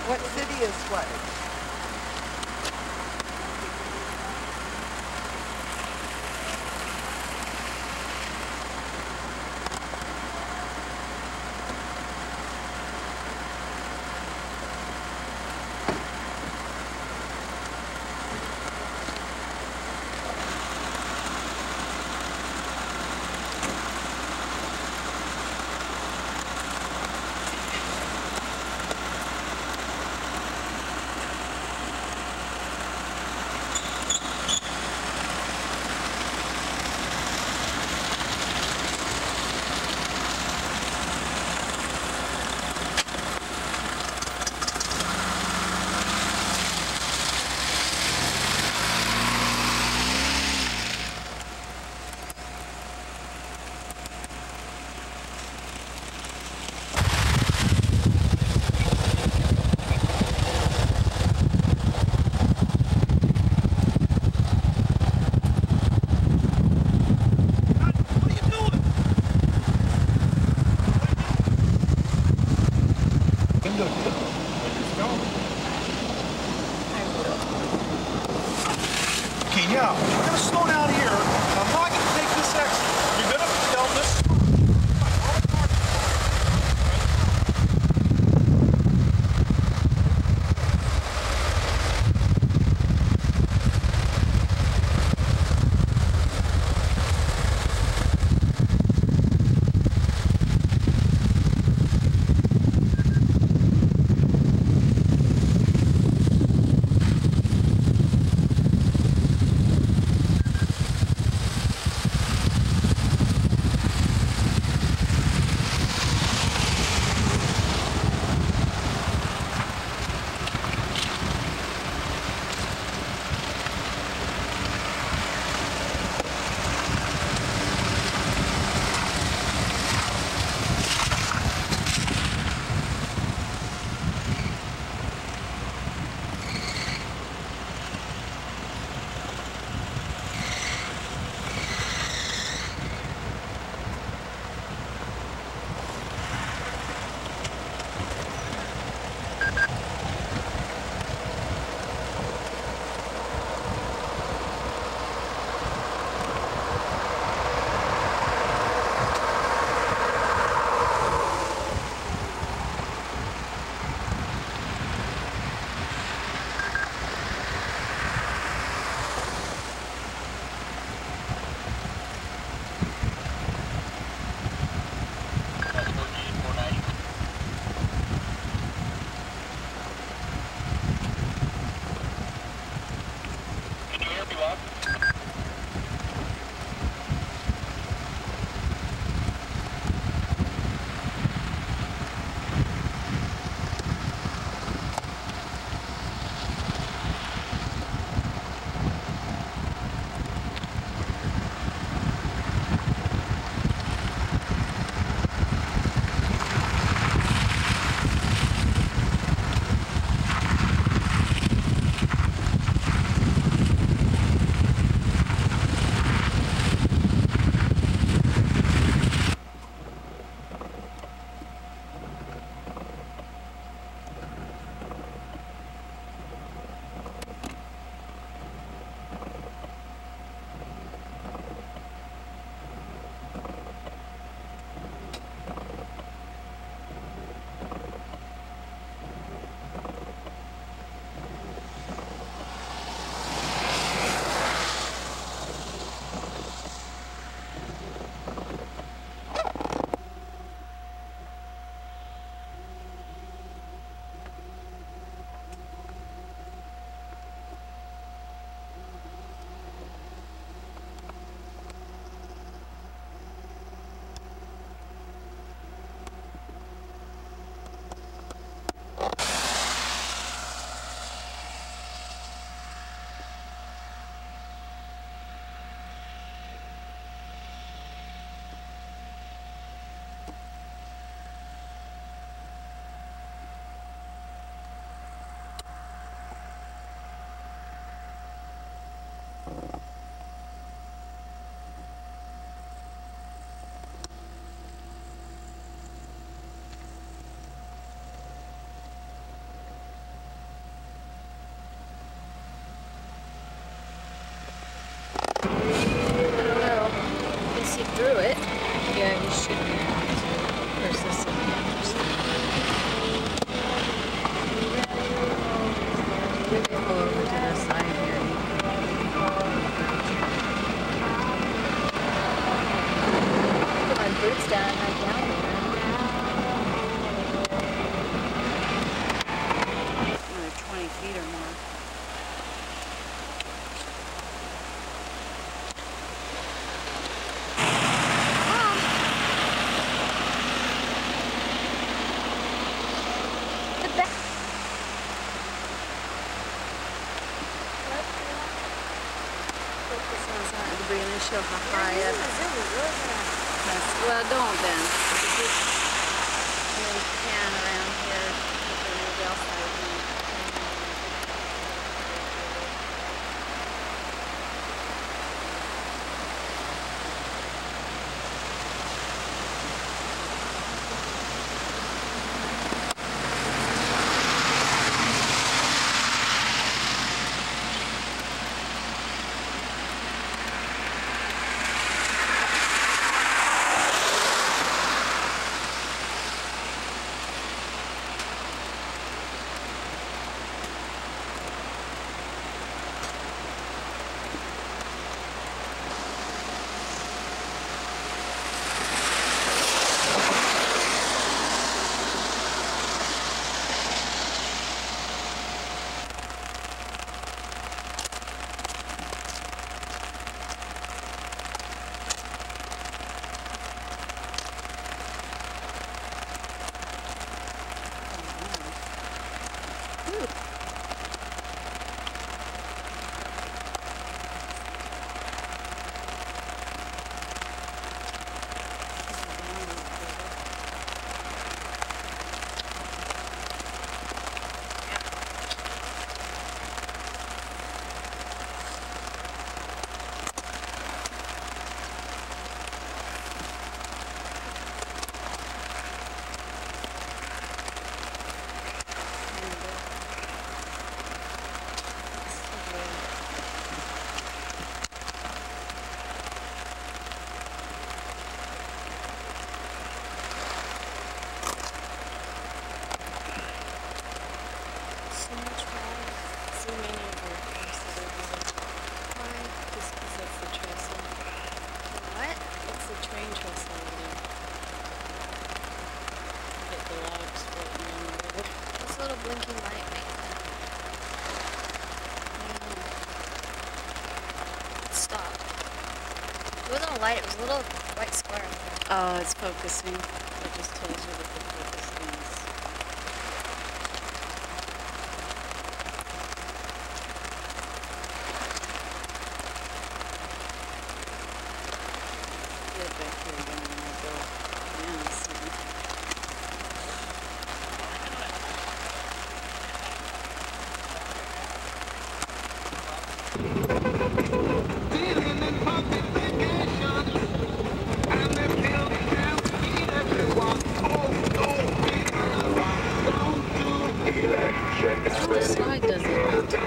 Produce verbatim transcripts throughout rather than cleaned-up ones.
What city is what? Okay, now, we're going to slow down here. I'm not going to take this exit. You're going to tell this. Yeah, you should be able to. Where's this in Anderson? Maybe pull over to the side here. Put my boots down right down there. Another twenty feet or more. Show how high up. Well, don't then. Just really pan around here with the Nobel side. Blinking light makes that. It stopped. It wasn't a light, it was a little white square. Oh, it's focusing. It just tells you what the focus is. Get back here again when I go down some. This slide does it.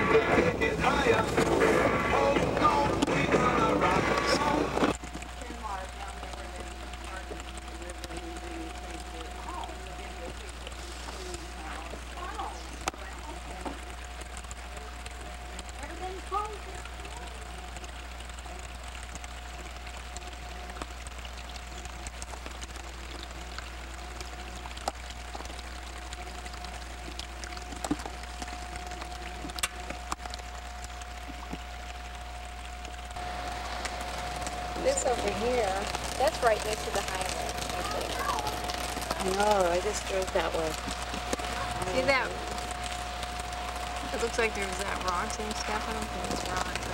This over here, that's right next to the highway. I think. No, I just drove that way. See that? It looks like there's that rocks and stuff. I don't think it's rocks.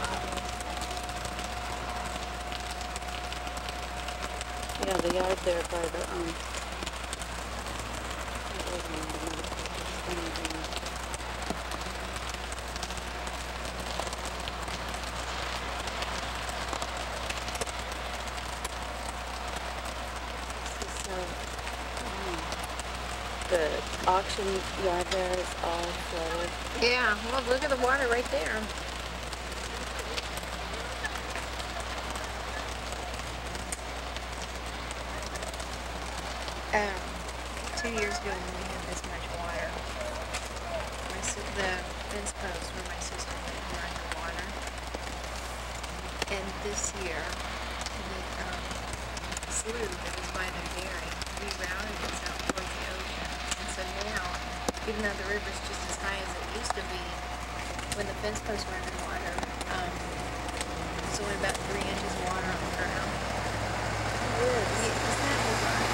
Yeah, the yard there by the, um... the auction yard there is all flooded. Yeah, well, look at the water right there. Um, two years ago when we had this much water, my si- the fence posts where my sister lived were underwater. And this year, the um, slough that was by the dairy rerouted itself towards the ocean. And so now, even though the river's just as high as it used to be when the fence posts were underwater, um, there's only about three inches of water on the ground. Yes. Isn't that bizarre?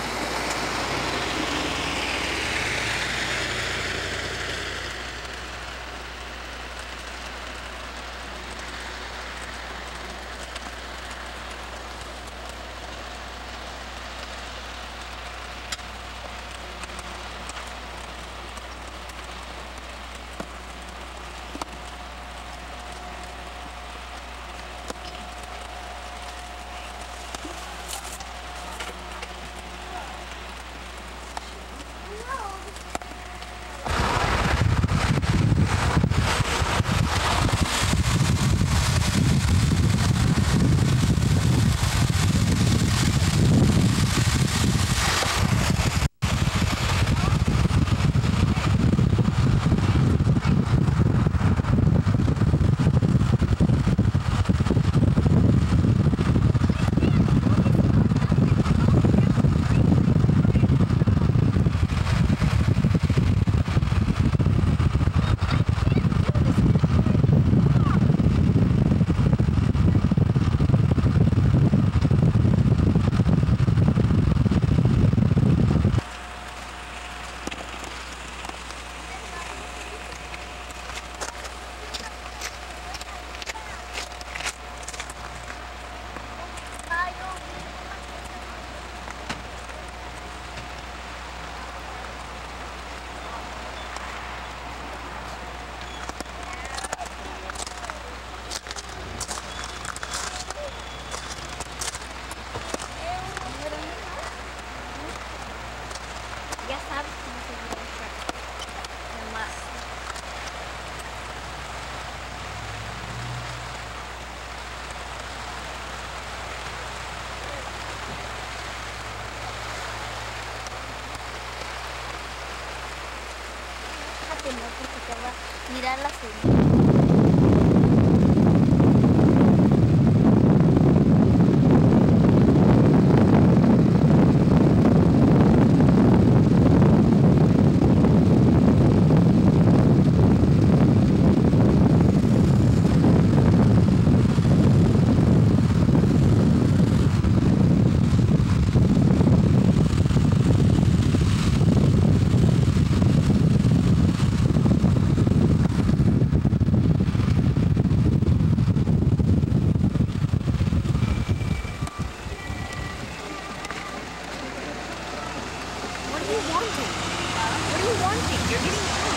Ya sabes cómo se llama el track. Nomás. Fíjate, no, porque te va a mirar la señal. What are you wanting? What are you wanting? You're getting